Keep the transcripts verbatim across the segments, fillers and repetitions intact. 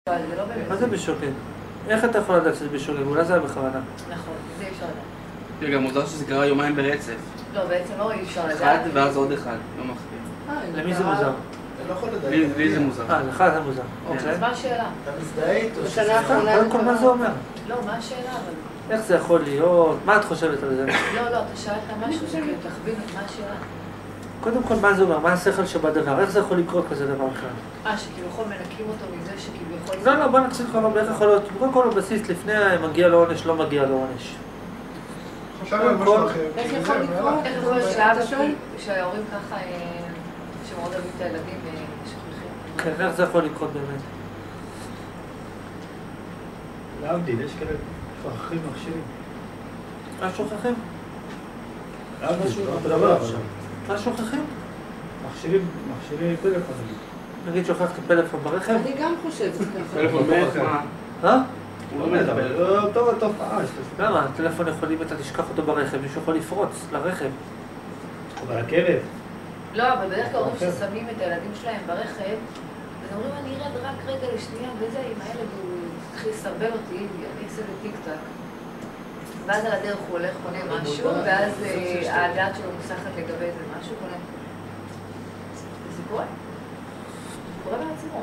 מה זה בשוגג? איך אתה יכול לדעת שזה בשוגג? אולי זה היה בכוונה. נכון, זה אי אפשר לדעת. רגע, מוזר שזה קרה יומיים ברצף. לא, בעצם לא אי אפשר לדעת. אחד ואז עוד אחד, לא מפחיד. למי זה מוזר? לי זה מוזר. אה, לך זה מוזר. אז מה השאלה? אתה מזדהה איתו. בשנה האחרונה... קודם כל, מה זה אומר? לא, מה השאלה אבל? איך זה יכול להיות? מה את חושבת על זה? לא, לא, אתה שאלת משהו, כאילו, תכווין, מה השאלה? קודם כל, מה זה אומר? מה השכל שבדבר? איך זה יכול לקרות כזה דבר בכלל? אה, שכביכול מנקים אותו מזה שכביכול... לא, לא, בוא נתחיל כבר, איך יכול להיות? קודם כל, בבסיס, לפני מגיע לו עונש, לא מגיע לו עונש. עכשיו על משהו אחר. איך יכול לקרות? איך יכול להיות שאבא שההורים ככה, שמאוד אוהבים את הילדים שוכחים? כן, איך זה יכול לקרות באמת? להבדיל, יש כאלה שוכחים מכשירים. מה שוכחים? להבדיל, לא אתה דבר עכשיו. מה שוכחים? מכשירים, מכשירים פלאפון. נגיד שוכחת פלאפון ברכב? אני גם חושבת ככה. טלפון ברכב. אה? הוא לא מדבר. זה אותו תופעה. למה? הטלפון יכולים, אתה תשכח אותו ברכב, מישהו יכול לפרוץ לרכב. ברכבת. לא, אבל בדרך כלל אומרים ששמים את הילדים שלהם ברכב, אז אומרים, אני ארד רק רגע לשנייה, וזה, אם הילד הוא התחיל לסרבל אותי, אני אעשה בטיק-טק. ואז על הדרך הוא הולך, קונה משהו, ואז הדעת שלו מוסחת לגבי איזה משהו, קונה. זה קורה. זה קורה בעצמו.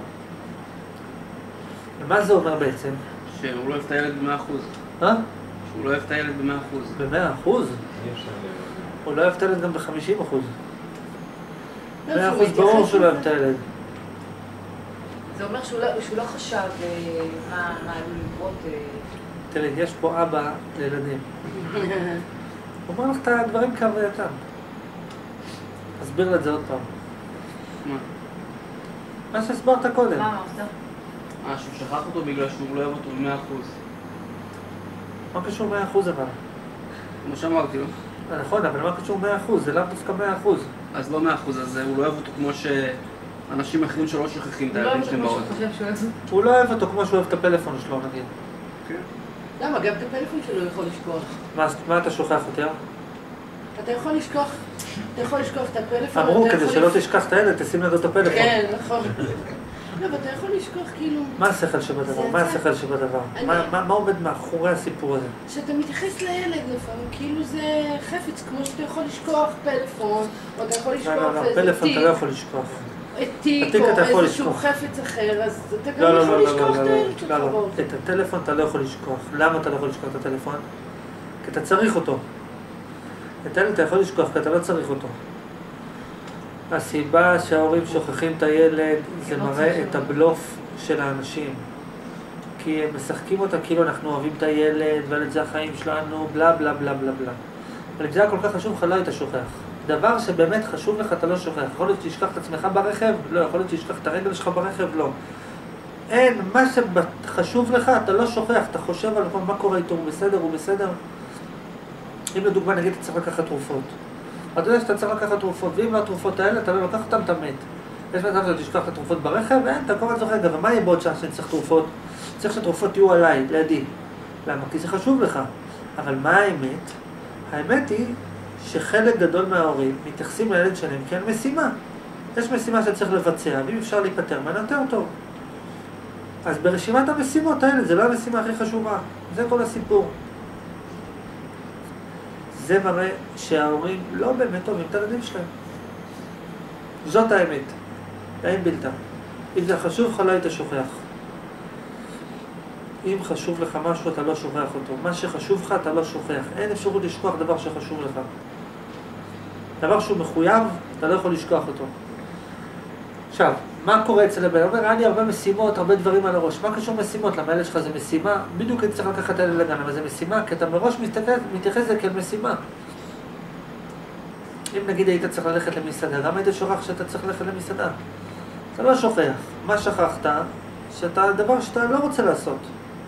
ומה זה אומר בעצם? שהוא לא אוהב את הילד במאה אחוז. אה? שהוא לא אוהב את הילד במאה אחוז. במאה אחוז? הוא לא אוהב את הילד גם בחמישים אחוז. מאה אחוז ברור שהוא לא אוהב את הילד. זה אומר שהוא לא חשב מה עלול לקרות. תראי, יש פה אבא לילדים. הוא אומר לך את הדברים כהווייתם. אסביר את זה עוד פעם. מה? מה שהסברת קודם. מה אמרת? אה, שהוא שכח אותו בגלל שהוא לא אוהב אותו במאה אחוז. מה קשור מאה אחוז אבל? כמו שאמרתי לו. נכון, אבל מה קשור מאה אחוז? זה לאו דווקא מאה אחוז. אז לא מאה אחוז, אז הוא לא אוהב אותו כמו שאנשים אחרים שלא שוכחים את הילדים שלהם באוטו. הוא לא אוהב אותו כמו שהוא אוהב את הפלאפון שלו, נגיד. למה? גם את הפלאפון שלו יכול לשכוח. מה אתה שוכח יותר? אתה יכול לשכוח, אתה יכול לשכוח את הפלאפון. אמרו, כדי שלא תשכח את הילד, תשים לידו את הפלאפון. כן, נכון. לא, אבל אתה יכול לשכוח כאילו... מה השכל שבדבר? מה השכל שבדבר? מה עומד מאחורי הסיפור הזה? שאתה מתייחס לילד לפעמים, כאילו זה חפץ, כמו שאתה יכול לשכוח פלאפון, או אתה יכול לשכוח איזה תיק. פלאפון אתה לא יכול לשכוח. תיק או איזשהו חפץ אחר, אז אתה גם יכול לשכוח את הילד שלך באוטו. את הטלפון אתה לא יכול לשכוח. למה אתה לא יכול לשכוח את הטלפון? כי אתה צריך אותו. את הילד אתה יכול לשכוח כי אתה לא צריך אותו. הסיבה שההורים שוכחים את הילד זה מראה את הבלוף של האנשים. כי הם משחקים אותה כאילו אנחנו אוהבים את הילד, והילד זה החיים שלנו, בלה בלה בלה בלה בלה. אבל אם זה היה כל כך חשוב לך, לא היית שוכח. דבר שבאמת חשוב לך, אתה לא שוכח. יכול להיות שתשכח את עצמך ברכב? לא. יכול להיות שתשכח את הרגל שלך ברכב? לא. אין, מה שחשוב לך, אתה לא שוכח. אתה חושב על מה קורה איתו, הוא בסדר, הוא בסדר. אם לדוגמה, נגיד, אתה צריך לקחת תרופות. אתה יודע שאתה צריך לקחת תרופות, ואם לא התרופות האלה, אתה לא לוקח אותן, אתה מת. יש מצב שאתה תשכח את התרופות ברכב, אין, אתה כל הזמן זוכר, אבל מה יהיה בעוד שעה שאני צריך תרופות? צריך שהתרופות יהיו עליי, לידי. למה? כי זה חשוב לך. אבל מה האמת? האמת היא שחלק גדול מההורים מתייחסים לילד שלהם כאל משימה. יש משימה שצריך לבצע, ואם אפשר להיפטר ממנה יותר טוב. אז ברשימת המשימות האלה, זה לא המשימה הכי חשובה. זה כל הסיפור. זה מראה שההורים לא באמת אוהבים את הילדים שלהם. זאת האמת. אין בלתה. אם זה חשוב לך, לא היית שוכח. אם חשוב לך משהו, אתה לא שוכח אותו. מה שחשוב לך, אתה לא שוכח. אין אפשרות לשכוח דבר שחשוב לך. דבר שהוא מחויב, אתה לא יכול לשכוח אותו. עכשיו, מה קורה אצל הבן? אומר, היה לי הרבה משימות, הרבה דברים על הראש. מה קשור משימות? למה הילד שלך זה משימה? בדיוק אני צריך לקחת הילד לגן, אבל זה משימה, כי אתה מראש מתייחס לזה כאל משימה. אם נגיד היית צריך ללכת למסעדה, למה היית שוכח שאתה צריך ללכת למסעדה? אתה לא שוכח. מה שכחת? שאתה דבר שאתה לא רוצה לעשות.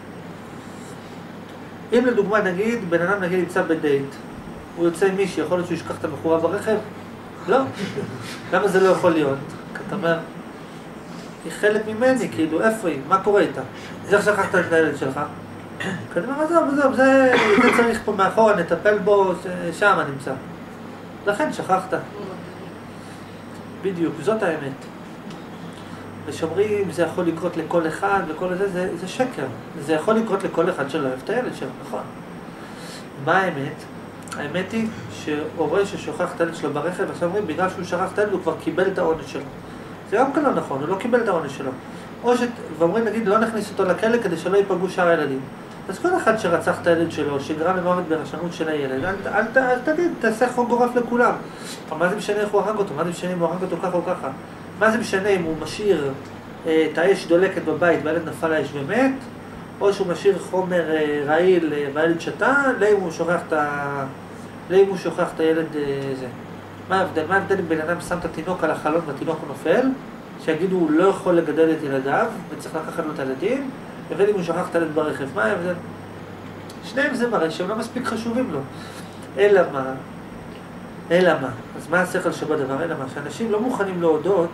אם לדוגמה נגיד, בן אדם נגיד יצא בדייט, הוא יוצא עם מישהי, יכול להיות שהוא ישכח את המחורה ברכב? לא. למה זה לא יכול להיות? כי אתה אומר, היא חלק ממני, כאילו, איפה היא? מה קורה איתה? איך שכחת את הילד שלך? כי אתה אומר, עזוב, עזוב, זה צריך פה מאחורה, נטפל בו, שם נמצא. לכן שכחת. בדיוק, זאת האמת. ושאומרים, זה יכול לקרות לכל אחד וכל זה, זה, זה שקר. זה יכול לקרות לכל אחד שלא אוהב את הילד שלו, נכון. מה האמת? האמת היא שהורה ששוכח את הילד שלו ברכב, עכשיו אומרים, בגלל שהוא שכח את הילד הוא כבר קיבל את העונש שלו. זה גם כן לא נכון, הוא לא קיבל את העונש שלו. או ש... ואומרים, נגיד, לא נכניס אותו לכלא כדי שלא ייפגעו שאר הילדים. אז כל אחד שרצח את הילד שלו, שגרם למוות ברשלנות של הילד, אל, אל, אל, אל תגיד, תעשה חוק גורף לכולם. אבל מה זה משנה איך הוא הרג אותו? מה זה משנה אם הוא הרג אותו ככה או ככה? מה זה משנה אם הוא משאיר אה, את האש דולקת בבית והילד נפל האש ומת, או שהוא משאיר חומר אה, רעיל אה, והילד שתה, לא אם הוא שוכח את ה... לא אם הוא שוכח את הילד אה, זה. מה ההבדל? מה ההבדל אם בן אדם שם את התינוק על החלון והתינוק הוא נופל, שיגידו הוא לא יכול לגדל את ילדיו וצריך לקחת לו את הילדים, לבין אם הוא שכח את הילד ברכב. מה ההבדל? שניהם זה מראה שהם לא מספיק חשובים לו. אלא מה? אלא מה? אז מה השכל שבדבר? אלא מה? שאנשים לא מוכנים להודות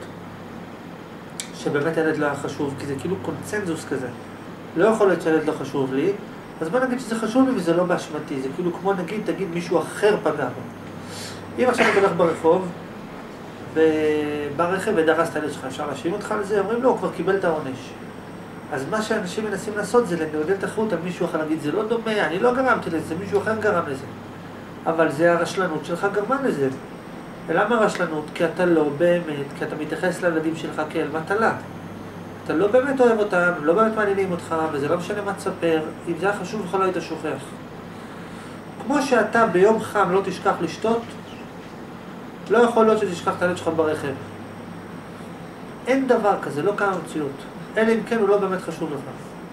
שבאמת הילד לא היה חשוב, כי זה כאילו קונצנזוס כזה. לא יכול להיות שהילד לא חשוב לי, אז בוא נגיד שזה חשוב לי וזה לא באשמתי. זה כאילו כמו נגיד, תגיד מישהו אחר פגע בו. אם עכשיו אתה הולך ברחוב, וברכב ודרס את הילד שלך, אפשר להשאיר אותך על זה? אומרים לא, הוא כבר קיבל את העונש. אז מה שאנשים מנסים לעשות זה לגלגל את האחריות על מישהו אחר, להגיד, זה לא דומה, אני לא גרמתי לזה, מישהו אחר גרם לזה. אבל זה הרשלנות שלך גרמה לזה. ולמה הרשלנות? כי אתה לא באמת, כי אתה מתייחס לילדים שלך כאל מטלה. אתה לא באמת אוהב אותם, לא באמת מעניינים אותך, וזה לא משנה מה תספר, אם זה היה חשוב לך לא היית שוכח. כמו שאתה ביום חם לא תשכח לשתות, לא יכול להיות שתשכח את הילד שלך ברכב. אין דבר כזה, לא קיים מציאות. אלא אם כן הוא לא באמת חשוב לך.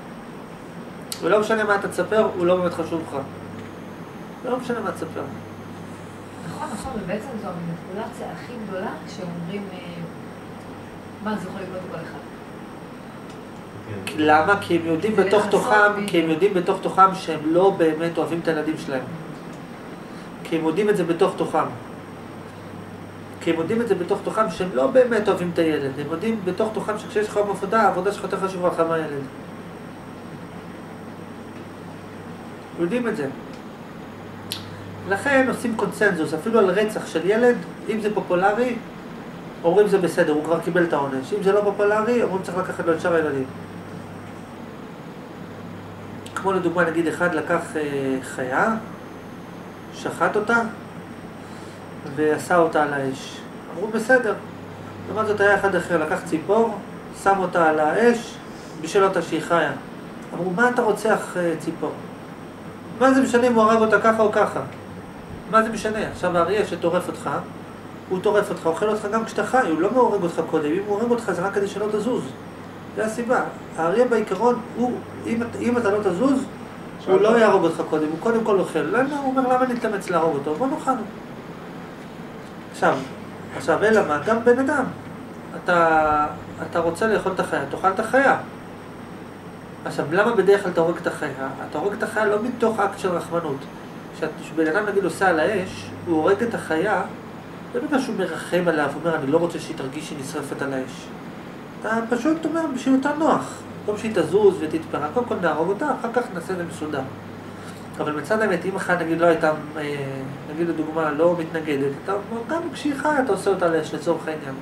ולא משנה מה אתה תספר, הוא לא באמת חשוב לך. לא משנה מה תספר. נכון, נכון, ובעצם זו המניפולציה הכי גדולה כשאומרים מה זה יכול לקרות לכל אחד. למה? כי הם יודעים בתוך תוכם, כי הם יודעים בתוך תוכם שהם לא באמת אוהבים את הילדים שלהם. כי הם יודעים את זה בתוך תוכם. כי הם יודעים את זה בתוך תוכם שהם לא באמת אוהבים את הילד. הם יודעים בתוך תוכם שכשיש לך עבודה, העבודה שלך יותר חשובה לך מהילד. יודעים את זה. לכן עושים קונצנזוס, אפילו על רצח של ילד, אם זה פופולרי, אומרים זה בסדר, הוא כבר קיבל את העונש. אם זה לא פופולרי, אומרים צריך לקחת לו את שאר הילדים. כמו לדוגמה, נגיד אחד לקח אה, חיה, שחט אותה, ועשה אותה על האש. אמרו בסדר. לעומת זאת היה אחד אחר, לקח ציפור, שם אותה על האש, בשביל אותה שהיא חיה. אמרו, מה אתה רוצח אה, ציפור? מה זה משנה אם הוא הרג אותה ככה או ככה? מה זה משנה? עכשיו האריה שטורף אותך, הוא טורף אותך, אוכל אותך גם כשאתה חי, הוא לא מהורג אותך קודם. אם הוא הורג אותך זה רק כדי שלא תזוז. זה הסיבה. האריה בעיקרון, הוא, אם, אם אתה לא תזוז, הוא לא יהרוג אותך קודם, הוא קודם כל אוכל. למה? הוא אומר, למה נתאמץ להרוג אותו? בוא נאכל. עכשיו, עכשיו, אלא מה? גם בן אדם. אתה, אתה רוצה לאכול את החיה, תאכל את החיה. עכשיו, למה בדרך כלל אתה הורג את החיה? אתה הורג את החיה לא מתוך אקט של רחמנות. כשבן אדם נגיד עושה על האש, הוא הורג את החיה, זה בגלל שהוא מרחם עליו, הוא אומר, אני לא רוצה שהיא תרגיש שהיא נשרפת על האש. אתה פשוט אומר, בשביל אותה נוח. במקום שהיא תזוז ותתפרע, קודם כל נהרוג אותה, אחר כך נעשה את זה מסודר. אבל מצד האמת, אם אחת נגיד לא הייתה, נגיד לדוגמה, לא מתנגדת, אתה אומר, גם כשהיא חיה אתה עושה אותה על האש לצורך העניין.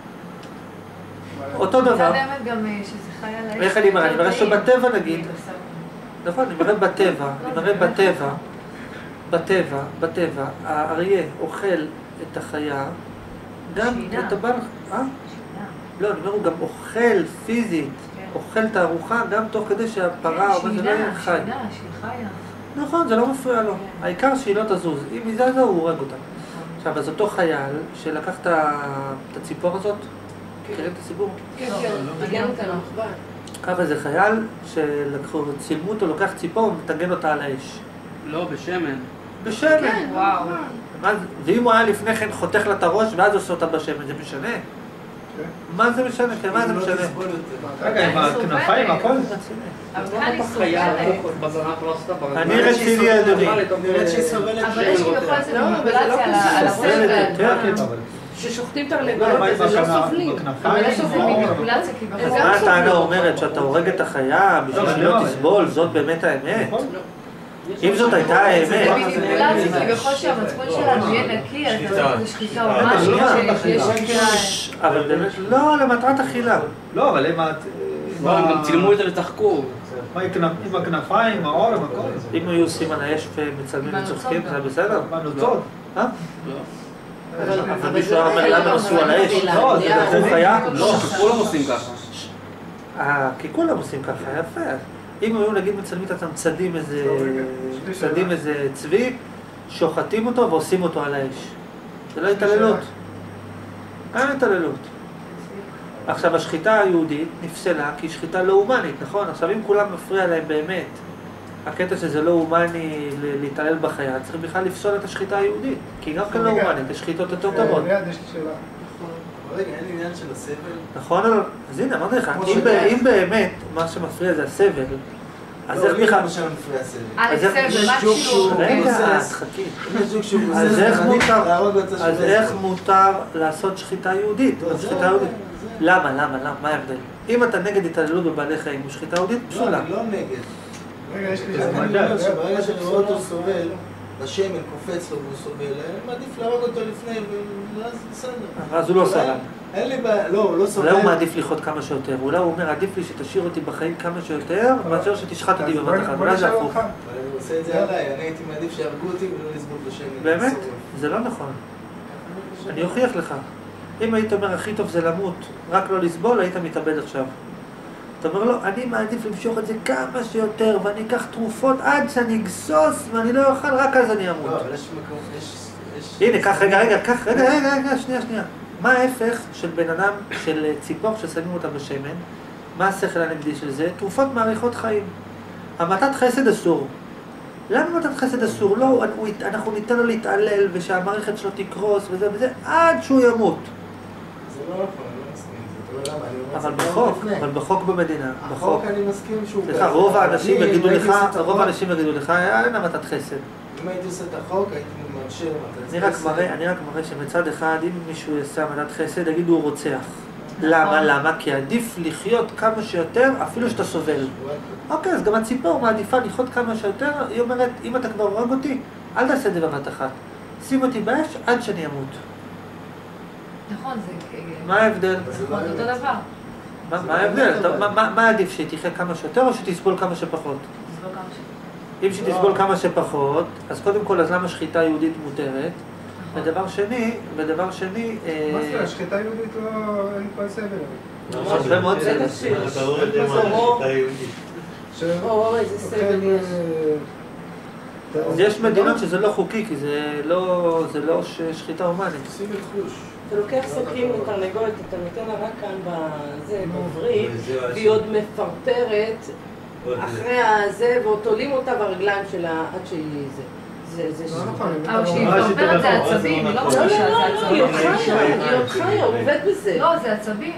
אותו דבר. מצד האמת גם שזה חי על האש. איך אני מראה? אני מראה שבטבע נגיד, נכון, אני מראה בטבע, אני מראה בטבע, בטבע, בטבע, האריה אוכל את החיה, גם את הבעל, אה? לא, אני אומר, הוא גם אוכל פיזית, אוכל את הארוחה, גם תוך כדי שהפרה או מה זה לא יהיה חי. שינה, שהיא חיה. נכון, זה לא מפריע לו. העיקר שהיא לא תזוז. אם היא זזה, הוא הורג אותה. עכשיו, אז אותו חייל שלקח את הציפור הזאת, מכירים את הסיפור? כן, כן, תגן אותנו. ככה זה חייל שלקחו, צילמו אותו, לוקח ציפור ומתגן אותה על האש. לא, בשמן. בשמן. וואו. ואם הוא היה לפני כן חותך לה את הראש ואז עושה אותה בשמן, זה משנה? מה זה משנה? כן, מה זה משנה? רגע, עם הכנפיים, הכל? אני רציני, אדוני. נראית שהיא סובלת. אבל יש כביכול איזה מניפולציה על הראש. ששוחטים תרנגולת, זה לא סובלים. אבל יש איזה מניפולציה כביכול. מה הטענה אומרת? שאתה הורג את החיה בשביל שלא תסבול? זאת באמת האמת? אם זאת הייתה האמת... זה מניפולציה, כי בכל שהמצפון שלנו יהיה נקי, אז זה לא שחיטה או משהו שיש שחיטה. אבל באמת, לא, למטרת אכילה. לא, אבל אם את... לא, הם גם צילמו את זה לתחקור. עם הכנפיים, העור, עם הכל. אם היו עושים על האש ומצלמים וצוחקים, זה בסדר? בנוצות. אה? לא. אבל מישהו אומר למה עשו על האש? לא, זה דחוף היה? לא, כולם עושים ככה. אה, כי כולם עושים ככה, יפה. אם היו נגיד מצלמים את עצמם צדים איזה... צדים איזה צבי, שוחטים אותו ועושים אותו על האש. זה לא התעללות. אין התעללות. עכשיו, השחיטה היהודית נפסלה כי היא שחיטה לא הומנית, נכון? עכשיו, אם כולם מפריע להם באמת, הקטע שזה לא הומני להתעלל בחיה, צריך בכלל לפסול את השחיטה היהודית, כי גם כאן לא הומנית, יש שחיטות יותר טובות. מיד יש לי שאלה. רגע, אין עניין של הסבל? נכון? אז הנה, אמרתי לך, אם באמת מה שמפריע זה הסבל, אז איך בכלל... מה שמפריע הסבל? אה, סבל, מה שיעור? רגע, תחכי. אז איך מותר לעשות שחיטה יהודית? שחיטה יהודית. למה, למה, למה? מה ההבדל? אם אתה נגד התעללות בבעלי חיים ושחיטה יהודית, פסולה. לא, אני לא נגד. רגע, יש לי אני אומר שברגע שאני רואה אותו סובל, בשמן קופץ לו והוא סובל, אני מעדיף להרוג אותו לפני, ואז בסדר. אז הוא לא סובל. אין לי בעיה, לא, הוא לא סובל. אולי הוא מעדיף לחיות כמה שיותר, אולי הוא אומר, עדיף לי שתשאיר אותי בחיים כמה שיותר, מאשר שתשחט אותי בבת אחת, אולי זה הפוך. אני עושה את זה עליי, אני הייתי מעדיף שיהרגו אותי ולא לסבול בשמן. באמת? זה לא נכון. אני אוכיח לך. אם היית אומר, הכי טוב זה למות, רק לא לסבול, היית מתאבד עכשיו. אתה אומר לו, אני מעדיף למשוך את זה כמה שיותר, ואני אקח תרופות עד שאני אגסוס, ואני לא אוכל, רק אז אני אמות. לא, אבל יש מקום, יש... הנה, קח, רגע, רגע, קח, רגע, רגע, רגע, שנייה, שנייה. מה ההפך של בן אדם, של ציפור ששמים אותה בשמן? מה השכל הנגדי של זה? תרופות מאריכות חיים. המתת חסד אסור. למה מתת חסד אסור? לא, אנחנו ניתן לו להתעלל, ושהמערכת שלו תקרוס, וזה וזה, עד שהוא ימות. זה לא נכון, אני לא מסכים עם זה. אבל בחוק, אבל בחוק במדינה, בחוק. אני מסכים שהוא... סליחה, רוב האנשים יגידו לך, רוב האנשים יגידו לך, אין המתת חסד. אם הייתי עושה את החוק, הייתי מרשה למתת אני רק מראה, אני רק מראה שמצד אחד, אם מישהו יעשה המתת חסד, יגידו הוא רוצח. למה? למה? כי עדיף לחיות כמה שיותר, אפילו שאתה סובל. אוקיי, אז גם הציפור מעדיפה לחיות כמה שיותר, היא אומרת, אם אתה כבר הורג אותי, אל תעשה את זה בבת אחת. שים אותי באש עד שאני אמות. נכון, זה... מה ההבדל? זה אותו דבר. מה ההבדל? מה עדיף, שהיא תחיה כמה שיותר או שתסבול כמה שפחות? תסבול כמה שיותר. אם שתסבול כמה שפחות, אז קודם כל, אז למה שחיטה יהודית מותרת? ודבר שני, ודבר שני... מה זה, השחיטה יהודית לא... אין פה סבל. הרבה מאוד סבל. אתה רואה את זה מה זה שחיטה יהודית. או, איזה סבל יש. אז יש מדינות שזה לא חוקי, כי זה לא שחיטה הומנית. עושים לחוש. אתה לוקח סכין ותרנגולת, אתה נותן לה רק כאן בזה, בוברית, והיא עוד מפרפרת אחרי הזה, ועוד תולים אותה ברגליים שלה עד שהיא זה. זה זה אבל כשהיא מפרפרת זה עצבים, היא לא לא, מרגישה, לא, זה לא, עצבים. היא עוד חיה, היא עוד חיה, הוא עובד בזה. לא, זה עצבים.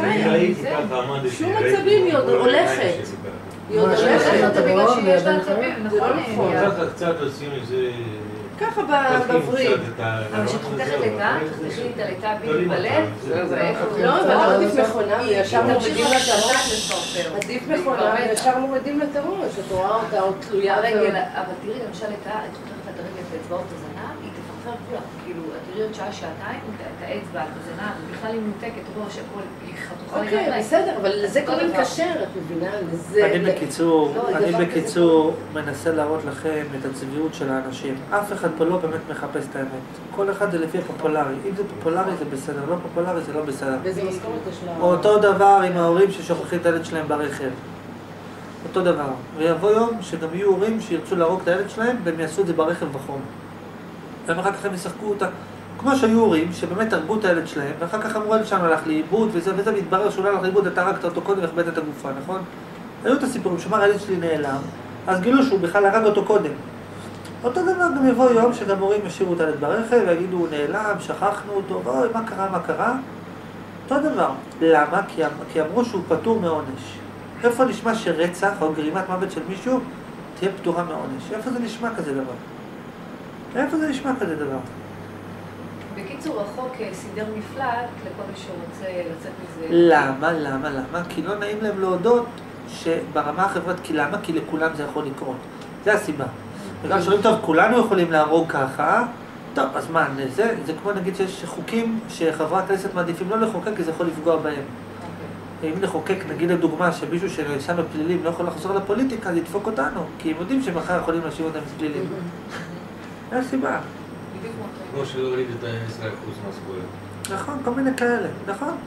שום עצבים, היא עוד הולכת. היא עוד הולכת. זה בגלל שיש לה עצבים, נכון? ככה קצת עושים איזה... ככה בברית. אבל כשאת חותכת ליטה, תחתכי את הליטה בלי בלב, לא, אבל עדיף מכונה, וישר מורידים לה את הראש. לפרפר. עדיף מכונה, וישר מורידים לה את הראש. את רואה אותה עוד תלויה. אבל תראי, למשל ליטה, את חותכת את הרגל באצבעות הזנב, היא תפרפר כולה. כאילו, את תראי עוד שעה, שעתיים, את האצבע, את הזנב, ובכלל היא מנותקת ראש, הכל, היא חתוכה לגמרי. אוקיי, בסדר, אבל לזה קוראים כשר, את מבינה? לזה... אני בקיצור, אני בקיצור מנסה להראות לכם את הצביעות של האנשים. אף אחד פה לא באמת מחפש את האמת. כל אחד זה לפי הפופולרי. אם זה פופולרי זה בסדר, לא פופולרי זה לא בסדר. ואיזה משכורת יש לה? אותו דבר עם ההורים ששוכחים את הילד שלהם ברכב. אותו דבר. ויבוא יום שגם יהיו הורים שירצו להרוג את הילד שלהם והם יעשו את זה ברכב בחום. והם אחר כך הם ישחקו אותה. כמו שהיו הורים שבאמת הרגו את הילד שלהם, ואחר כך אמרו הילד שלנו הלך לאיבוד וזה וזה, והתברר שהוא לא הלך לאיבוד, אתה הרגת אותו קודם והחבאת את הגופה, נכון? היו את הסיפורים, שאמר הילד שלי נעלם, אז גילו שהוא בכלל הרג אותו קודם. אותו דבר גם יבוא יום שגם הורים ישאירו את הילד ברכב ויגידו הוא נעלם, שכחנו אותו, אוי, מה קרה, מה קרה? אותו דבר. למה? כי, כי אמרו שהוא פטור מעונש. איפה נשמע שרצח או גרימת מוות של מישהו תהיה פטורה מעונש? איפה זה נשמע כזה דבר? איפה זה נשמע כזה דבר? בקיצור, החוק סידר מפלט לכל מי שרוצה לצאת מזה. למה? למה? למה? כי לא נעים להם להודות שברמה החברתית, כי למה? כי לכולם זה יכול לקרות. זה הסיבה. וגם שאומרים, טוב, כולנו יכולים להרוג ככה, טוב, אז מה, זה, זה כמו נגיד שיש חוקים שחברי הכנסת מעדיפים לא לחוקק, כי זה יכול לפגוע בהם. אם נחוקק, נגיד לדוגמה, שמישהו שנאשם בפלילים לא יכול לחזור לפוליטיקה, אז ידפוק אותנו, כי הם יודעים שמחר יכולים להשאיר אותם בפלילים. אין סיבה. כמו שלהוריד את ה-עשרה אחוז מהסגורת. נכון, כל מיני כאלה, נכון.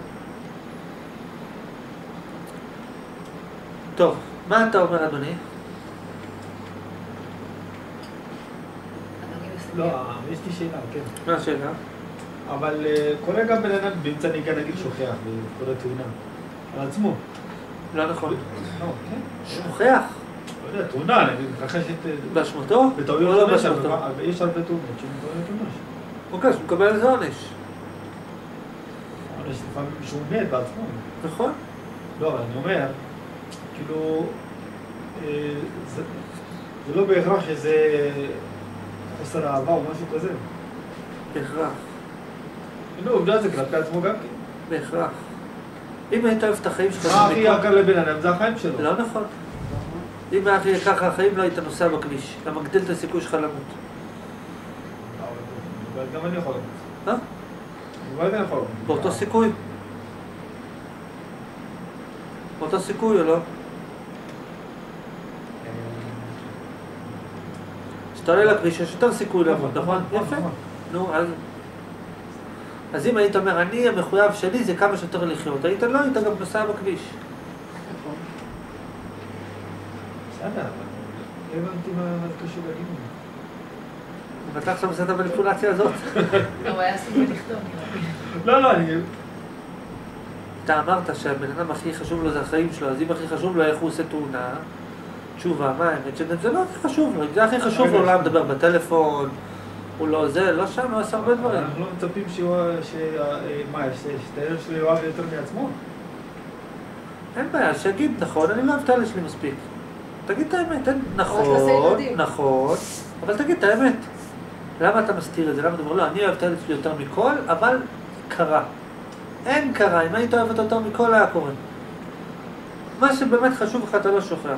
טוב, מה אתה אומר, אדוני? לא, יש לי שאלה, כן. מה השאלה? אבל קורה גם בן אדם באמצע נהיגה נגיד שוכח בכל התאונה. על עצמו. לא נכון. לא, כן. שוכח? לא יודע, תאונה, נגיד, מתרחשת... באשמתו? בטעויות לא עונש, באשמתו. אבל יש הרבה תאונות שמתעוררת עונש. אוקיי, אז הוא מקבל על זה עונש. עונש לפעמים שהוא מת בעצמו. נכון. לא, אבל אני אומר, כאילו, אה, זה, זה לא בהכרח שזה חוסר אהבה או משהו כזה. בהכרח. לא, עובדה זה כלפי עצמו גם כן. בהכרח. אם היית אוהב את החיים שלך... מה הכי יקר לבן אדם? זה החיים שלו. לא נכון. אם היה הכי יקר לך החיים, לא היית נוסע בכביש. אתה מגדיל את הסיכוי שלך למות. אבל גם אני יכול למות. אה? אבל אני יכול למות. באותו סיכוי? באותו סיכוי או לא? כשאתה עולה לכביש, יש יותר סיכוי למות, נכון? יפה. נו, אז... אז אם היית אומר, אני המחויב שלי זה כמה שיותר לחיות, היית לא, היית גם נוסע בכביש. בסדר, אבל לא הבנתי מה זה קשור לגימון. אתה עכשיו עושה את המניפולציה הזאת? הוא היה עסוק בלכתוב. לא, לא, אני... אתה אמרת שהבן אדם הכי חשוב לו זה החיים שלו, אז אם הכי חשוב לו איך הוא עושה תאונה, תשובה, מה האמת שזה לא הכי חשוב לו, אם זה הכי חשוב לו, לא מדבר בטלפון, הוא לא זה, לא שם, הוא עושה הרבה דברים. אנחנו לא מצפים שהוא... מה, שתאר שלו יאהב יותר מעצמו? אין בעיה, שיגיד נכון, אני לא אוהב את האלה שלי מספיק. תגיד את האמת, נכון, נכון, אבל תגיד את האמת. למה אתה מסתיר את זה? למה אתה אומר, לא, אני אוהב את האלה שלי יותר מכל, אבל קרה. אין קרה, אם היית אוהב את יותר מכל, היה קורה. מה שבאמת חשוב לך, אתה לא שוכח.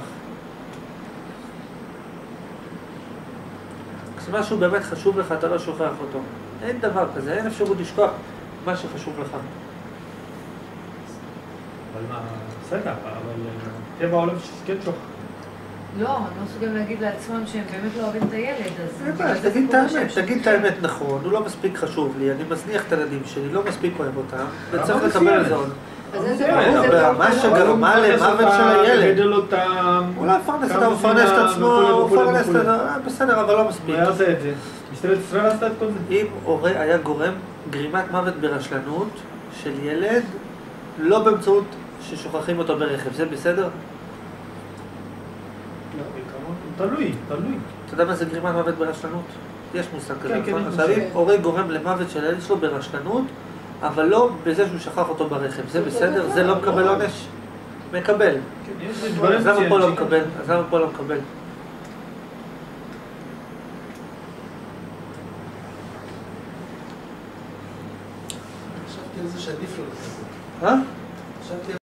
כשמשהו באמת חשוב לך, אתה לא שוכח אותו. אין דבר כזה, אין אפשרות לשכוח מה שחשוב לך. אבל מה, בסדר, אבל טבע העולם שכן שוכח. לא, הם לא מסוגלים להגיד לעצמם שהם באמת לא אוהבים את הילד, אז... תגיד את האמת, תגיד את האמת נכון, הוא לא מספיק חשוב לי, אני מזניח את הילדים שלי, לא מספיק אוהב אותם, וצריך לקבל את זה עוד. מה שגרמה למוות של הילד. הוא לא מפרנס אותם, הוא מפרנס את עצמו, הוא מפרנס את זה, בסדר, אבל לא מספיק. הוא היה עושה את זה. משטרת ישראל עשתה את כל זה. אם הורה היה גורם גרימת מוות ברשלנות של ילד, לא באמצעות ששוכחים אותו ברכב, זה בסדר? תלוי, תלוי. אתה יודע מה זה גרימת מוות ברשלנות? יש מושג כזה, כן, נכון? כן, עכשיו אם הורה גורם למוות של הילד שלו ברשלנות, אבל לא בזה שהוא שכח אותו ברכב, זה בסדר? זה לא מקבל עונש? מקבל. אז למה פה לא מקבל? אז למה פה לא מקבל? חשבתי על זה שעדיף לו לחכות. אה? חשבתי על